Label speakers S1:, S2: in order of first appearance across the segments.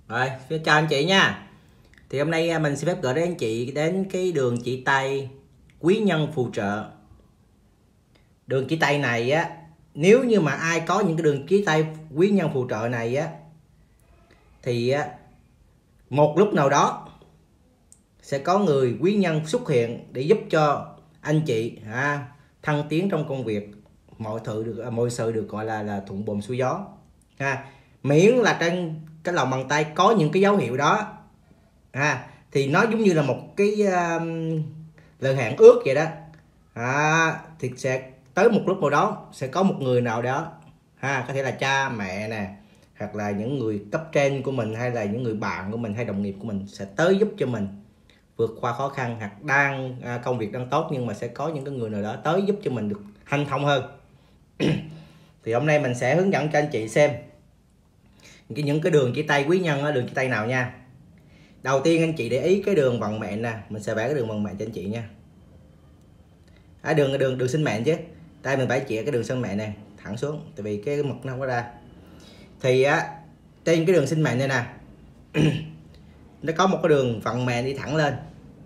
S1: Rồi, chào anh chị nha. Thì hôm nay mình xin phép gửi đến anh chị đến cái đường chỉ tay quý nhân phù trợ. Đường chỉ tay này á, nếu như mà ai có những cái đường chỉ tay quý nhân phù trợ này á, thì một lúc nào đó sẽ có người quý nhân xuất hiện để giúp cho anh chị thăng tiến trong công việc, mọi sự được gọi là thuận buồm xuôi gió. Miễn là trên cái lòng bàn tay có những cái dấu hiệu đó, thì nó giống như là một cái lời hẹn ước vậy đó. Thì sẽ tới một lúc nào đó sẽ có một người nào đó, có thể là cha mẹ nè, hoặc là những người cấp trên của mình, hay là những người bạn của mình, hay đồng nghiệp của mình sẽ tới giúp cho mình vượt qua khó khăn, hoặc đang công việc đang tốt, nhưng mà sẽ có những cái người nào đó tới giúp cho mình được hanh thông hơn. Thì hôm nay mình sẽ hướng dẫn cho anh chị xem những cái đường chỉ tay quý nhân á, đường chỉ tay nào nha. Đầu tiên anh chị để ý cái đường vận mệnh nè, mình sẽ vẽ cái đường vận mệnh cho anh chị nha. Đường sinh mệnh chứ, tay mình vẽ chỉ cái đường sinh mệnh này thẳng xuống, tại vì cái mực nó không có ra. Thì trên cái đường sinh mệnh này nè nó có một cái đường vận mệnh đi thẳng lên,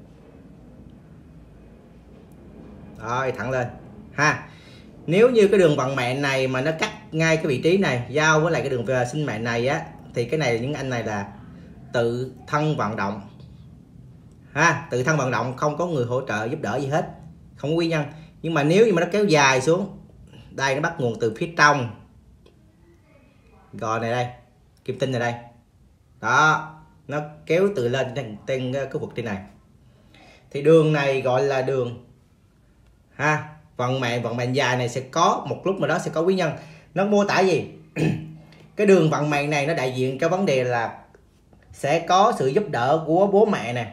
S1: rồi thẳng lên Nếu như cái đường vận mệnh này mà nó cắt ngay cái vị trí này giao với lại cái đường sinh mệnh này á, thì cái này những anh này là tự thân vận động, tự thân vận động, không có người hỗ trợ giúp đỡ gì hết, không có quý nhân. Nhưng mà nếu như mà nó kéo dài xuống đây, nó bắt nguồn từ phía trong gò này đây, kim tinh này đây đó, nó kéo từ lên trên cái vực trên này, thì đường này gọi là đường vận mệnh dài này sẽ có một lúc mà đó sẽ có quý nhân. Nó mô tả gì? Cái đường vận mệnh này nó đại diện cho vấn đề là sẽ có sự giúp đỡ của bố mẹ nè,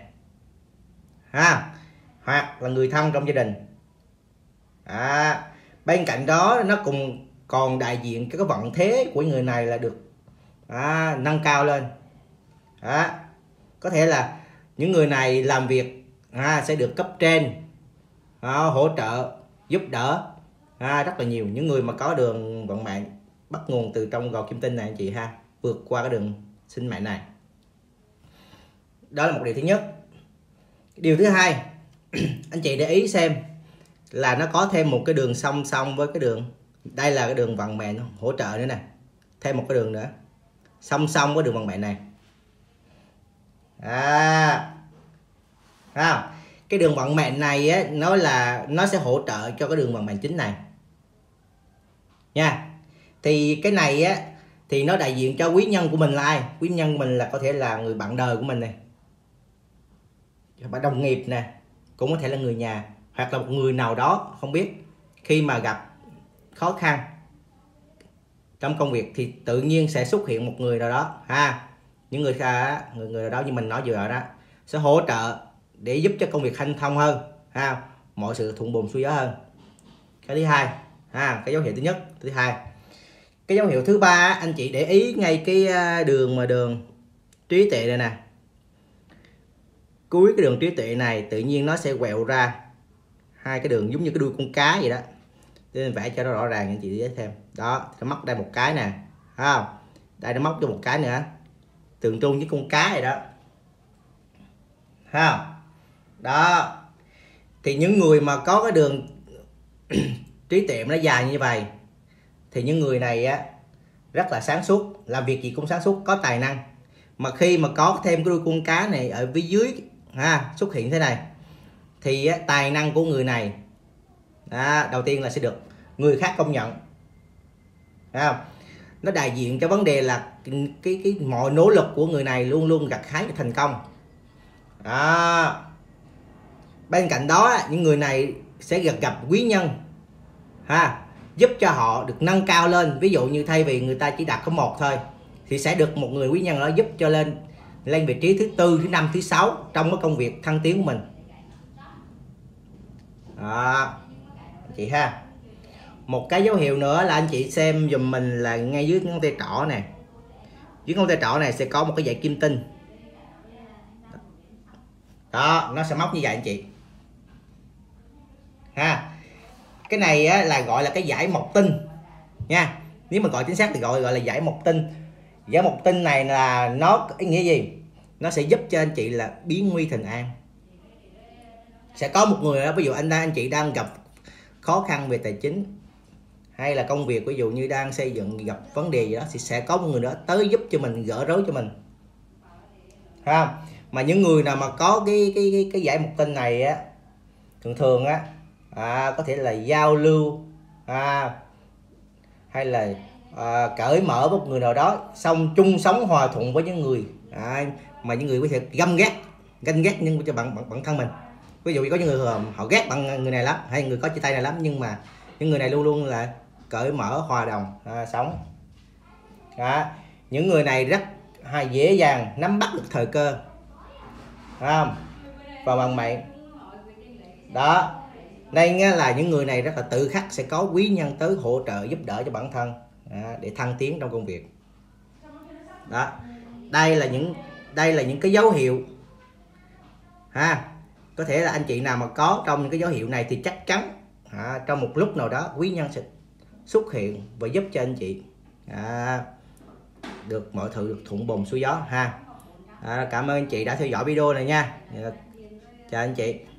S1: hoặc là người thân trong gia đình. Bên cạnh đó nó cùng còn đại diện cái vận thế của người này là được nâng cao lên. Có thể là những người này làm việc sẽ được cấp trên hỗ trợ giúp đỡ rất là nhiều. Những người mà có đường vận mệnh bắt nguồn từ trong gò kim tinh này anh chị vượt qua cái đường sinh mệnh này, đó là một điều thứ nhất. Điều thứ hai anh chị để ý xem là nó có thêm một cái đường song song với cái đường, đây là cái đường vận mệnh hỗ trợ nữa nè, thêm một cái đường nữa song song với đường vận mệnh này. Cái đường vận mệnh này á, nó sẽ hỗ trợ cho cái đường vận mệnh chính này nha. Thì cái này á, thì nó đại diện cho quý nhân của mình là ai? Quý nhân của mình là có thể là người bạn đời của mình này, bạn đồng nghiệp nè, cũng có thể là người nhà, hoặc là một người nào đó không biết, khi mà gặp khó khăn trong công việc thì tự nhiên sẽ xuất hiện một người nào đó những người nào đó như mình nói vừa rồi đó, sẽ hỗ trợ để giúp cho công việc hanh thông hơn, mọi sự thuận buồm xuôi gió hơn. Cái thứ hai cái dấu hiệu thứ nhất. Thứ hai, cái dấu hiệu thứ ba anh chị để ý ngay cái đường trí tuệ này nè, cuối cái đường trí tuệ này tự nhiên nó sẽ quẹo ra hai cái đường giống như cái đuôi con cá vậy đó. Để mình vẽ cho nó rõ ràng anh chị để thêm. Đó, nó móc đây một cái nè, đây nó móc cho một cái nữa, tượng trưng với con cá vậy đó. Đó. Thì những người mà có cái đường trí tuệ nó dài như vậy thì những người này á rất là sáng suốt, làm việc gì cũng sáng suốt, có tài năng. Mà khi mà có thêm cái đuôi con cá này ở phía dưới xuất hiện thế này thì tài năng của người này đầu tiên là sẽ được người khác công nhận. Nó đại diện cho vấn đề là cái mọi nỗ lực của người này luôn luôn gặt hái thành công. Bên cạnh đó những người này sẽ gặp quý nhân giúp cho họ được nâng cao lên. Ví dụ như thay vì người ta chỉ đạt có một thôi thì sẽ được một người quý nhân đó giúp cho lên vị trí thứ tư, thứ năm, thứ sáu trong cái công việc thăng tiến của mình. Chị một cái dấu hiệu nữa là anh chị xem dùm mình là ngay dưới ngón tay trỏ nè, dưới ngón tay trỏ này sẽ có một cái dải kim tinh đó, nó sẽ móc như vậy anh chị cái này là gọi là cái dải mộc tinh nha. Nếu mà gọi chính xác thì gọi là dải mộc tinh. Giải mộc tinh này là nó ý nghĩa gì? Nó sẽ giúp cho anh chị là biến nguy thành an. Sẽ có một người đó, ví dụ anh chị đang gặp khó khăn về tài chính hay là công việc, ví dụ như đang xây dựng gặp vấn đề gì đó, thì sẽ có một người đó tới giúp cho mình, gỡ rối cho mình, thấy không? Mà những người nào mà có cái giải mộc tinh này á, thường thường á có thể là giao lưu hay là cởi mở với một người nào đó, xong chung sống hòa thuận với những người mà những người có thể ganh ghét nhưng cho bản thân mình. Ví dụ như có những người họ ghét bằng người này lắm, hay người có chia tay này lắm, nhưng mà những người này luôn luôn là cởi mở hòa đồng sống đó. Những người này rất dễ dàng nắm bắt được thời cơ, phải không? Và bằng mệnh đó, nên là những người này rất là tự khắc sẽ có quý nhân tới hỗ trợ giúp đỡ cho bản thân để thăng tiến trong công việc đó. Đây là những cái dấu hiệu có thể là anh chị nào mà có trong những cái dấu hiệu này thì chắc chắn trong một lúc nào đó quý nhân sẽ xuất hiện và giúp cho anh chị được mọi thứ được thuận buồm xuôi gió ha. Cảm ơn anh chị đã theo dõi video này nha. Chào anh chị.